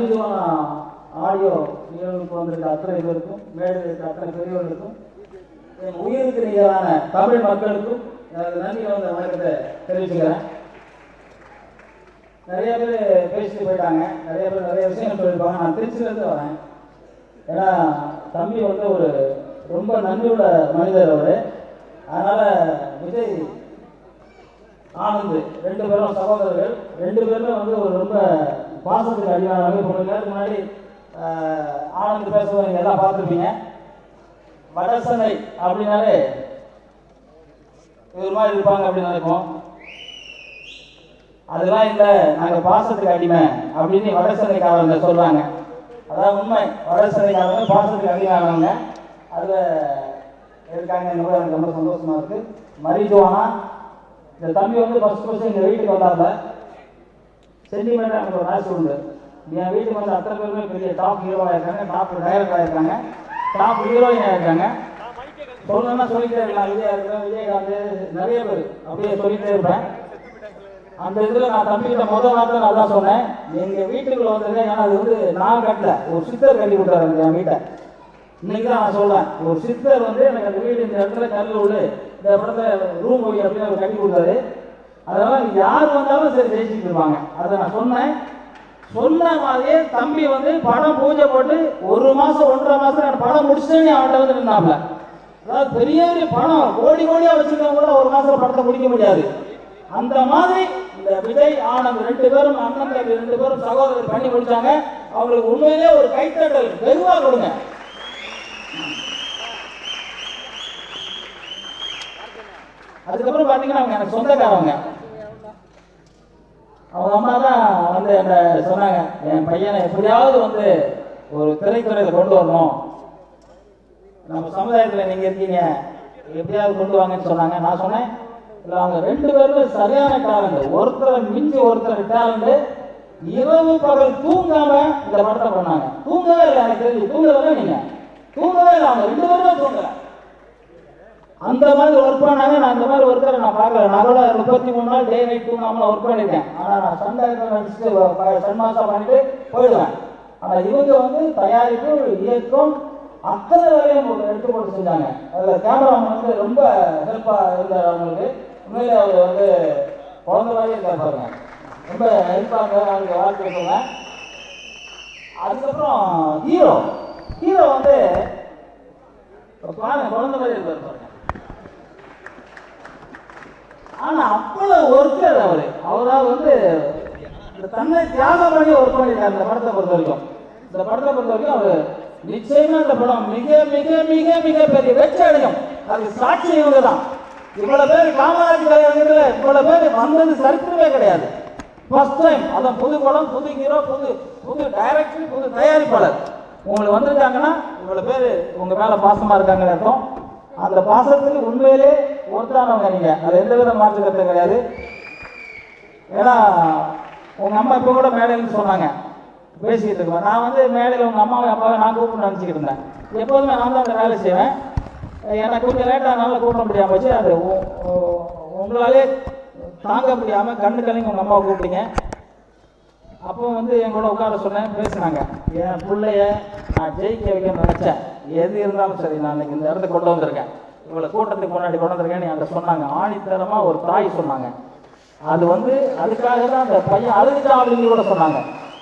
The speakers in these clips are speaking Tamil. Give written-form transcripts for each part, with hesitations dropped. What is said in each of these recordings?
மரிஜுவானா ஆடியோ நிகழ்வுக்கு வந்திருக்க அத்தனை பேருக்கும், மேடையில் இருக்க அத்தனை பெரியவர்களுக்கும், என் உயிருக்கு நிகரான தமிழ் மக்களுக்கும் எனக்கு நன்றி வந்த வணக்கத்தை தெரிவிச்சுக்கிறேன். நிறைய பேர் பேசிட்டு போயிட்டாங்க, நிறைய பேர் நிறைய விஷயங்கள் சொல்லியிருப்பாங்க. நான் திருச்சியிலேருந்து வரேன். ஏன்னா தம்பி வந்து ஒரு ரொம்ப நன்றியுள்ள மனிதர் அவர். அதனால் விஜய் ஆனந்த் 2 பேரும் சகோதரர்கள், 2 பேருமே வந்து ஒரு ரொம்ப பாசத்துக்கு அடிவானவங்க. இப்போ கொஞ்ச நேரத்துக்கு முன்னாடி ஆனந்த் பேசுவது நீங்கள் எல்லாம் பார்த்துருப்பீங்க. வடசனை அப்படின்னாலே இது மாதிரி இருப்பாங்க அப்படின்னு நினைப்போம். அதெல்லாம் இல்லை, நாங்கள் பாசத்துக்கு அடிமை அப்படின்னு வடசனைக்காரங்க சொல்கிறாங்க. அதான் உண்மை. வடசனைக்காரங்க பாசத்துக்கு அடிமையானவங்க. அதில் இருக்காங்க. எனக்கு ரொம்ப சந்தோஷமாக இருக்குது. மரிஜுவானா இந்த தம்பி வந்து ஃபஸ்ட்டு எங்கள் வீட்டுக்கு வந்தாங்க. சென்டிமீட்டர் எனக்கு ஒரு ராசி உண்டு. என் வீட்டுக்கு வந்து அத்தனை பேருமே பெரிய டாப் ஹீரோவாக இருக்காங்க, டாப் டைரக்டராக இருக்காங்க, டாப் ஹீரோயினாக இருக்காங்க. சொல்லணும்னா சொல்லிகிட்டே இருக்கலாம். விஜயகாந்த் நிறைய பேர் அப்படியே சொல்லிகிட்டே இருப்பேன். அந்த இதில் நான் தம்பிக்கிட்ட முதல் வார்த்தை நான் தான் சொன்னேன், எங்கள் வீட்டுக்குள்ளே வந்திருக்கேன். ஏன்னா அது வந்து நான் கட்டல, ஒரு சித்தர் கட்டி கொடுத்தாரு என் வீட்டை. இன்னைக்கு தான் நான் சொல்கிறேன், ஒரு சித்தர் வந்து எனக்கு அந்த வீடு இந்த இடத்துல கல் உள்ள இந்த இடத்துல ரூம் போய் அப்படின்னு அவர் கட்டி கொடுத்தாரு. அதனால் யார் வந்தாலும் சரி ஜெயிச்சுட்டு இருப்பாங்க. அதை நான் சொன்னேன். சொன்ன மாதிரியே தம்பி வந்து படம் பூஜை போட்டு 1 மாதம் 1.5 மாதம் நான் படம் முடிச்சுட்டேன்னு அவன்கிட்ட வந்து நின்னாப்ல. அதாவது பெரிய பெரிய படம் கோடியாக வச்சுருக்கவங்க கூட 1 மாதம் படத்தை முடிக்க முடியாது. அந்த மாதிரி இந்த விஜய் ஆனந்த் 2 பேரும் அண்ணன் தம்பி 2 பேரும் சகோதரர் பண்ணி முடிச்சாங்க. அவங்களுக்கு உண்மையிலே ஒரு கைத்தட்டல் வெகுவாக கொடுங்க. அதுக்கப்புறம் பார்த்தீங்கன்னா அவங்க எனக்கு சொந்தக்காரவங்க. அவங்க அம்மா தான் வந்து என்ன சொன்னாங்க, என் பையனை எப்படியாவது வந்து ஒரு திரைத்துறையில் கொண்டு வரணும், நம்ம சமுதாயத்தில் நீங்கள் இருக்கீங்க, எப்படியாவது கொண்டு வாங்கன்னு சொன்னாங்க. நான் சொன்னேன், இல்லை அவங்க 2 பேருமே சரியான டேலண்ட், ஒருத்தர் மிஞ்சி ஒருத்தர் டேலண்ட். இரவு பகல் தூங்காம இந்த படத்தை பண்ணாங்க. தூங்கவே இல்லை, எனக்கு தெரிஞ்சு தூங்கவே நீங்கள் தூங்கவே இல்லை. அவங்க 2 பேருமே தூங்கலை. அந்த மாதிரி ஒர்க் பண்ணாங்க. நான் அந்த மாதிரி ஒருத்தரை நான் பார்க்கல. நான் கூட 33 நாள் டே நைட் தூங்காமல் ஒர்க் பண்ணியிருக்கேன். ஆனால் நான் சண்டை நடிச்சுட்டு சன்மாசம் பண்ணிட்டு போயிடுவேன். ஆனால் இவங்க வந்து தயாரிப்பு, இயக்கம் அத்தனை வேலையும் எடுத்து போட்டு செஞ்சாங்க. அதில் கேமராமேன் வந்து ரொம்ப ஹெல்ப்பாக இருந்தார் அவங்களுக்கு. உண்மையிலே அவர் வந்து குழந்தை மாதிரியே இருக்கார் பாருங்க. ரொம்ப ஹெல்ப்பாக அவங்களுக்கு வாழ்க்கை சொல்லுங்க. அதுக்கப்புறம் ஹீரோ வந்து பாருங்க, குழந்தை மாதிரி இருப்பார் பாருங்க. ஆனால் அவ்வளவு ஒர்க்கர் அவரால் வந்து இந்த தன்னை தியாகம் பண்ணி ஒர்க் பண்ணியிருக்காரு. இந்த படத்தை பொறுத்த வரைக்கும் அவர் நிச்சயமா இந்த படம் மிக மிக மிக மிக பெரிய வெற்றி அடையும். அதுக்கு சாட்சி இவங்க தான். இவ்வளவு பேர் காமராஜ் கலைஞர்கள் இவ்வளவு பேர் வந்தது சரித்திரமே கிடையாது. First time. அதான் புது படம், புது ஹீரோ, புது டைரக்டர், புது தயாரிப்பாளர் உங்களுக்கு வந்திருக்காங்கன்னா இவ்வளவு பேர் உங்க மேல பாசமா இருக்காங்கன்னு அர்த்தம். அந்த பாசத்துக்கு உண்மையிலே ஒருத்தானவங்க நீங்க, அது எந்த வித மாற்று கருத்து கிடையாது. ஏன்னா உங்க அம்மா இப்போ கூட மேடையில் சொன்னாங்க, பேசிக்கிட்டு இருக்கேன். நான் வந்து மேடையில் உங்கள் அம்மாவை அப்பாவை நான் கூப்பிட்டு நினச்சிக்கிட்டு இருந்தேன். எப்போதுமே நான் தான் அந்த வேலை செய்வேன். எனக்கு கொஞ்சம் லேட்டாக நல்லா கூப்பிட முடியாமல் போச்சு. அது உங்களாலே தாங்க முடியாமல் கண்ணு கலைங்க உங்கள் அம்மாவை கூப்பிட்டீங்க. அப்போ வந்து என் கூட உட்கார சொன்னேன், பேசினாங்க. என் பிள்ளைய நான் ஜெயிக்க வைக்கணும்னு நினச்சேன். எது இருந்தாலும் சரி, நான் இன்னைக்கு இந்த இடத்துக்கு கொண்டு வந்திருக்கேன், இவ்வளோ கூட்டத்துக்கு முன்னாடி கொண்டு வந்திருக்கேன்னு என்கிட்ட சொன்னாங்க. ஆணித்தரமாக ஒரு தாய் சொன்னாங்க. அது வந்து அதுக்காக தான் அந்த பையன் அழுதுட்டா அப்படின்னு கூட சொன்னாங்க.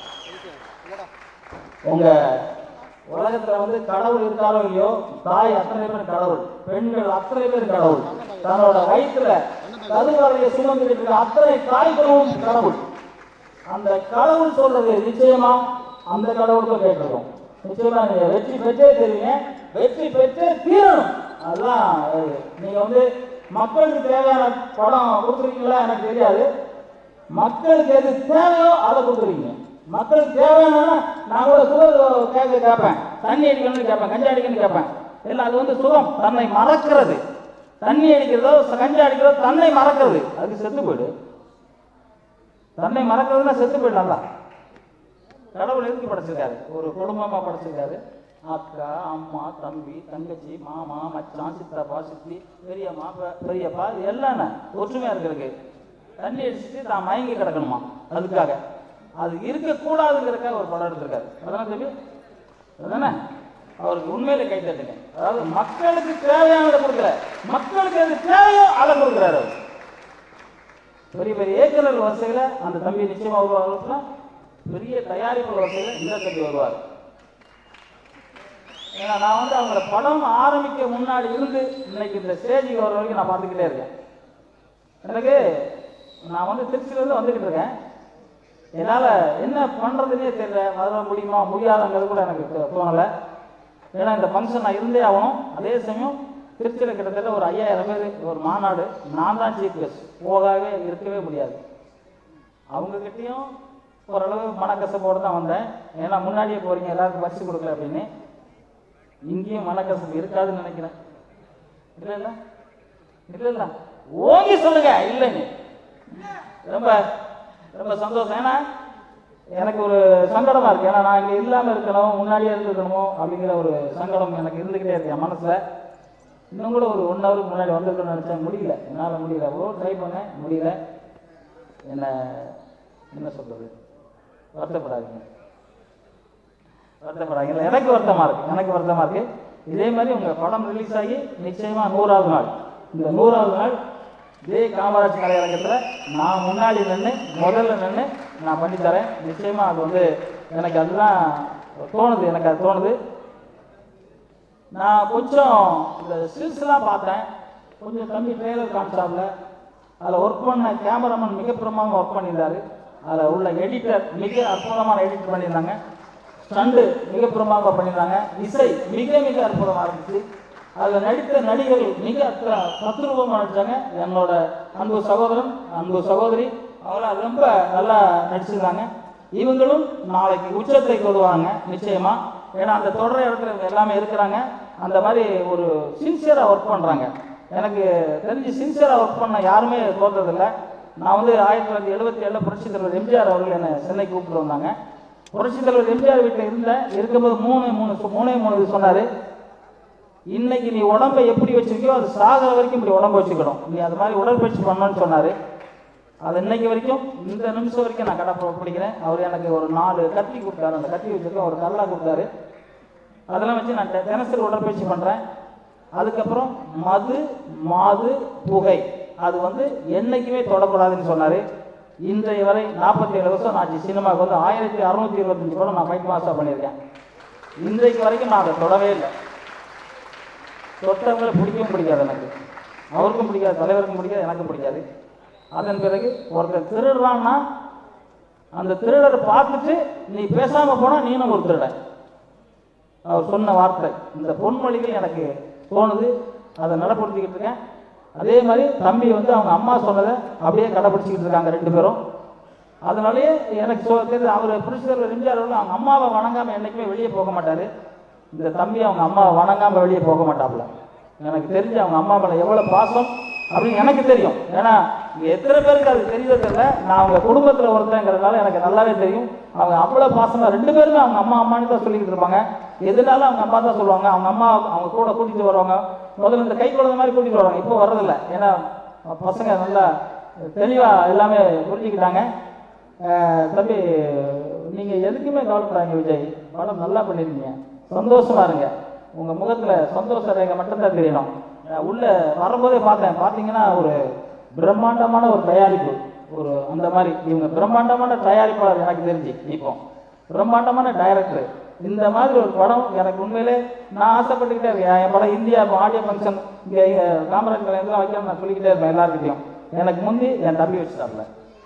உங்க உலகத்துல வந்து கடவுள் இருக்காரோ இல்லையோ, தாய் அத்தனை பேர் கடவுள், பெண்கள் அத்தனை பேர் கடவுள். தன்னோட வயிற்றுல கருவறையை சுமந்துட்டு இருக்க அத்தனை தாய்களும் கடவுள். அந்த கடவுள் சொல்றது நிச்சயமா அந்த கடவுளுக்கும் கேட்டிருக்கோம். நிச்சயமா நீங்க வெற்றி பெற்றே தெரியுங்க, வெற்றி பெற்றே தீரணும். அதுதான் நீங்க வந்து மக்களுக்கு தேவையான படம் கொடுத்துருக்கீங்களா எனக்கு தெரியாது. மக்களுக்கு எது தேவையோ அதை கொடுத்துருக்கீங்க. மக்களுக்கு தேவையான நான் கூட சுகம் கேட்பேன், தண்ணி அடிக்கணும்னு கேட்பேன், கஞ்சா அடிக்கணும்னு கேட்பேன். இல்லை, அது வந்து சுகம், தன்னை மறக்கிறது. தண்ணி அடிக்கிறதோ கஞ்சா அடிக்கிறதோ தன்னை மறக்கிறது, அதுக்கு செத்து போயிடு. தன்னை மறக்கிறதுனா செத்து போயிடலாம்ல. கடவுள் எதுக்கு படைச்சிருக்காரு? ஒரு குடும்பமா படைச்சிருக்காரு. அக்கா, அம்மா, தம்பி, தங்கச்சி, மாமா, மச்சான், சித்தப்பா, சித்தி, பெரியம்மா, பெரியப்பா, இது எல்லாம் ஒற்றுமையா இருக்கிறதுக்கு. தண்ணி அடிச்சுட்டு தான் மயங்கி கிடக்கணுமா, அதுக்காக. அது இருக்கக்கூடாதுங்கிறக்காக ஒரு படம் எடுத்திருக்காரு. அதான் தம்பி, அதுதானே அவருக்கு உண்மையிலே கை தட்டுங்க. அதாவது மக்களுக்கு தேவையானதை கொடுக்கல, மக்களுக்கு எது தேவையோ அதை கொடுக்குறாரு அவர். பெரிய பெரிய இயக்குநர்கள் வரிசையில் அந்த தம்பி நிச்சயமா வருவாங்க, பெரிய தயாரிப்பு வரிசையில் இந்த தம்பி வருவார். ஏன்னா நான் வந்து அவங்கள படம் ஆரம்பிக்க முன்னாடி இருந்து இன்னைக்கு இந்த ஸ்டேஜுக்கு வர வரைக்கும் நான் பார்த்துக்கிட்டே இருக்கேன். எனக்கு நான் வந்து திருச்சியிலேருந்து வந்துக்கிட்டு இருக்கேன். என்னால் என்ன பண்ணுறதுனே தெரியல, வர முடியுமா முடியாதுங்கிறது கூட எனக்கு தோணலை. ஏன்னா இந்த ஃபங்க்ஷன் நான் இருந்தே ஆகணும். அதே சமயம் திருச்சியில் கிட்டத்தட்ட ஒரு 5000 பேர் ஒரு மாநாடு, நான் தான் சீஃப் கெஸ்ட், போகவே இருக்கவே முடியாது. அவங்கக்கிட்டையும் ஓரளவு மனக்கசப்போடு தான் வந்தேன். ஏன்னா முன்னாடியே போகிறீங்க எல்லாருக்கும் பரிசு கொடுக்கல அப்படின்னு. இங்கேயும் மனக்கசப்பு இருக்காதுன்னு நினைக்கிறேன். இல்லை இல்லை இல்லை இல்லை ஓங்கி சொல்லுங்க இல்லைன்னு. ரொம்ப ரொம்ப சந்தோஷம். ஏன்னா எனக்கு ஒரு சங்கடமா இருக்கு. ஏன்னா நான் இங்கே இல்லாமல் இருக்கணும், முன்னாடியே இருந்துக்கணுமோ அப்படிங்கிற ஒரு சங்கடம் எனக்கு இருந்துக்கிட்டே இருக்கு என் மனசுல. இன்னும் கூட ஒரு 1 ஹவருக்கு முன்னாடி வந்திருக்கணும்னு நினைச்சேன், முடியல, என்னால் முடியல. ட்ரை பண்ணேன், முடியல. என்ன சொல்றது, வருத்தப்படாதீங்க, வருத்தப்படாதீங்க. எனக்கு வருத்தமா இருக்கு. இதே மாதிரி உங்க படம் ரிலீஸ் ஆகி நிச்சயமா 100வது நாள், இந்த 100வது நாள் இதே காமராஜ் கலையரங்கத்தில் நான் முன்னாடி முதல்ல நின்று நான் பண்ணித்தரேன். நிச்சயமா அது வந்து எனக்கு அதுதான் தோணுது, எனக்கு அது தோணுது. நான் கொஞ்சம் இந்த ஸ்டில்ஸ்லாம் பார்த்தேன், கொஞ்சம் தம்பி ட்ரெய்லர் காமிச்சாப்ல, அதில் ஒர்க் பண்ண கேமராமேன் மிக பிரமாதமாக ஒர்க் பண்ணியிருந்தாரு. அதில் உள்ள எடிட்டர் மிக அற்புதமான எடிட் பண்ணியிருந்தாங்க. ஸ்டண்டு மிக பிரமாதமாக பண்ணியிருந்தாங்க. இசை மிக மிக அற்புதமாக இருந்துச்சு. அதில் நடித்த நடிகர்கள் மிக தத்ரூபமாக நடித்தாங்க. என்னோட அன்பு சகோதரன், அன்பு சகோதரி, அவங்களாம் ரொம்ப நல்லா நடிச்சிருந்தாங்க. இவங்களும் நாளைக்கு உச்சத்தை தொடுவாங்க நிச்சயமா. ஏன்னா அந்த தொடர இடத்துல எல்லாமே இருக்கிறாங்க. அந்த மாதிரி ஒரு சின்சியராக ஒர்க் பண்ணுறாங்க. எனக்கு தெரிஞ்சு சின்சியராக ஒர்க் பண்ண யாருமே தோற்றதில்லை. நான் வந்து 1977 புரட்சித் தலைவர் எம்ஜிஆர் அவர்கள் என்னை சென்னைக்கு கூப்பிட்டு வந்தாங்க. புரட்சித் தலைவர் எம்ஜிஆர் வீட்டில் இருக்கும்போது மூணே இது சொன்னார். இன்னைக்கு நீ உடம்பை எப்படி வச்சிருக்கியோ அது சாகிற வரைக்கும் இப்படி உடம்பு வச்சுக்கணும், நீ அது மாதிரி உடற்பயிற்சி பண்ணணும்னு சொன்னார். அது இன்னைக்கு வரைக்கும் இந்த நிமிஷம் வரைக்கும் நான் கடைப்பிடிக்கிறேன். அவர் எனக்கு ஒரு 4 கத்தி கொடுத்தாரு, அந்த கத்தி வச்சிருக்கேன், ஒரு கல்லா கொடுத்தாரு. அதெல்லாம் வச்சு நான் தினசரி உடற்பயிற்சி பண்ணுறேன். அதுக்கப்புறம் மாது புகை அது வந்து என்னைக்குமே தொடக்கூடாதுன்னு சொன்னார். இன்றைய வரை 47 வருஷம் நான் சினிமாவுக்கு வந்து 1625 படம் நான் ஃபைட் மாஸ்டர் பண்ணியிருக்கேன். இன்றைக்கு வரைக்கும் நான் அதை தொடவே இல்லை. தொட்டவங்களை பிடிக்கவும் பிடிக்காது எனக்கு, அவருக்கும் பிடிக்காது, தலைவருக்கும் பிடிக்காது, எனக்கும் பிடிக்காது. அதன் பிறகு ஒருத்தர் திருடுறான்னா அந்த திருடரை பார்த்துட்டு நீ பேசாமல் போனால் நீனும் ஒரு திருடன். அவர் சொன்ன வார்த்தை, இந்த பொன்மொழிகள் எனக்கு தோணுது, அதை நடைப்படுத்திக்கிட்டு இருக்கேன். அதே மாதிரி தம்பி வந்து அவங்க அம்மா சொன்னதை அப்படியே கடைப்பிடிச்சிக்கிட்டு இருக்காங்க 2 பேரும். அதனாலேயே எனக்கு தெரியுது, அவர் புரிசுதல் எம்ஜிஆர் அவங்க அம்மாவை வணங்காமல் என்றைக்குமே வெளியே போக மாட்டார். இந்த தம்பி அவங்க அம்மாவை வணங்காமல் வெளியே போக மாட்டாப்புல. எனக்கு தெரிஞ்சு அவங்க அம்மா மேலே எவ்வளோ பாசம் அப்படின்னு எனக்கு தெரியும். ஏன்னா இங்கே எத்தனை பேருக்கு அது தெரியறதில்லை. நான் அவங்க குடும்பத்தில் ஒருத்தங்கிறதுனால எனக்கு நல்லாவே தெரியும். அவங்க அவ்வளோ பாசமாக 2 பேருமே அவங்க அம்மான்னு தான் சொல்லிக்கிட்டு இருப்பாங்க. எதுனாலும் அவங்க அம்மா தான் சொல்லுவாங்க. அவங்க அம்மா அவங்க கூட கூட்டிகிட்டு வருவாங்க. முதல்ல இந்த கை குழந்தை மாதிரி கூட்டிகிட்டு வருவாங்க, இப்போ வர்றதில்லை. ஏன்னா பசங்க நல்லா தெளிவாக எல்லாமே புரிஞ்சுக்கிட்டாங்க. தம்பி நீங்கள் எதுக்குமே கவலைப்படாங்க விஜய், படம் நல்லா பண்ணியிருக்கீங்க, சந்தோஷமா இருங்க. உங்கள் முகத்தில் சந்தோஷ ரேகை மட்டும்தான் தெரியணும். உள்ள வரும்போதே பார்த்தீங்கன்னா ஒரு பிரம்மாண்டமான ஒரு தயாரிப்பு, ஒரு அந்த மாதிரி இவங்க பிரம்மாண்டமான தயாரிப்பாளர் எனக்கு தெரிஞ்சு, இப்போ பிரம்மாண்டமான டைரக்டர். இந்த மாதிரி ஒரு படம் எனக்கு உண்மையிலே நான் ஆசைப்பட்டுக்கிட்டே இருக்கேன். என் படம் இந்தியா ஆடியோ ஃபங்க்ஷன் இங்கே காமராஜ் கலைஞர்லாம் வைக்க நான் சொல்லிக்கிட்டே இருப்பேன் எல்லாருக்கிட்டையும். எனக்கு முந்தி என் தம்பி வச்சுட்டாப்ல,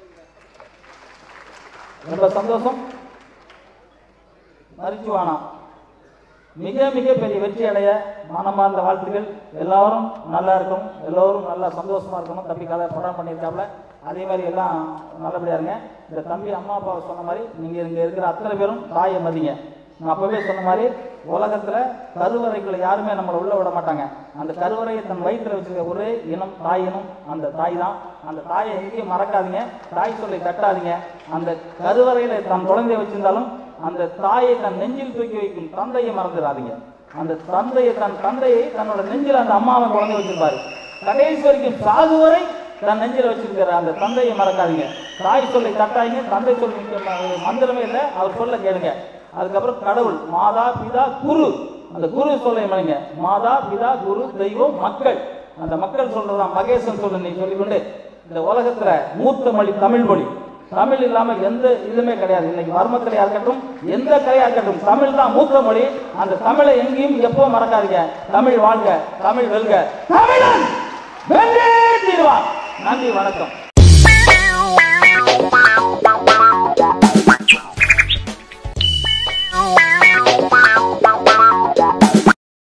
ரொம்ப சந்தோஷம். மரிஜுவானா மிக மிக பெரிய வெற்றி அடைய மனமார்ந்த வாழ்த்துக்கள். எல்லாரும் நல்லா இருக்கணும், எல்லோரும் நல்லா சந்தோஷமா இருக்கணும். தம்பி கதை படம் பண்ணியிருக்காப்புல, அதே மாதிரி எல்லாம் நல்லபடியா இருங்க. இந்த தம்பி அம்மா அப்பாவை சொன்ன மாதிரி நீங்கள் இங்கே இருக்கிற அத்தனை பேரும் தாயை மதிங்க. நான் அப்பவே சொன்ன மாதிரி உலகத்தில் கருவறைக்குள்ள யாருமே நம்மளை உள்ள விட மாட்டாங்க. அந்த கருவறையை தன் வயிற்றில் வச்சிருக்க ஒரே இனம் தாய் இனம், அந்த தாய் தான். அந்த தாயை எங்கேயும் மறக்காதீங்க, தாய் சொல்லை தட்டாதீங்க. அந்த கருவறையில் தன் குழந்தைய வச்சிருந்தாலும் அந்த தாயை தன் நெஞ்சில் தூக்கி வைக்கும் தந்தையை மறந்துடாதீங்க. அந்த தந்தையை தன்னோட நெஞ்சில் அந்த அம்மாவை குழந்தை வச்சிருப்பாரு. கடைசி வரைக்கும் சாகு வரை தன் நெஞ்சில் வச்சிருக்கிற அந்த தந்தையை மறக்காதீங்க. தாய் சொல்லை தட்டாய்ங்க, தந்தை சொல் மந்திரமே இல்லை, அவர் சொல்ல கேளுங்க. அதுக்கப்புறம் கடவுள் மாதா பிதா குரு, அந்த குரு சொல்லை மணிங்க. மாதா பிதா குரு தெய்வம் மக்கள், அந்த மக்கள் சொல்றதான் மகேசன் சொல்ல நீ சொல்லிக்கொண்டு இந்த உலகத்துல மூத்த மொழி தமிழ் மொழி. தமிழ் இல்லாம எந்த இதுவுமே கிடையாது. இன்னைக்கு வர்மக்கலையா இருக்கட்டும், எந்த கலையா இருக்கட்டும், தமிழ் தான் மூத்த மொழி. அந்த தமிழை எங்கேயும் எப்பவும் மறக்காதீங்க. தமிழ் வாழ்க, தமிழ் வெல்க, தமிழன் வென்றே தீர்வான். நன்றி, வணக்கம்.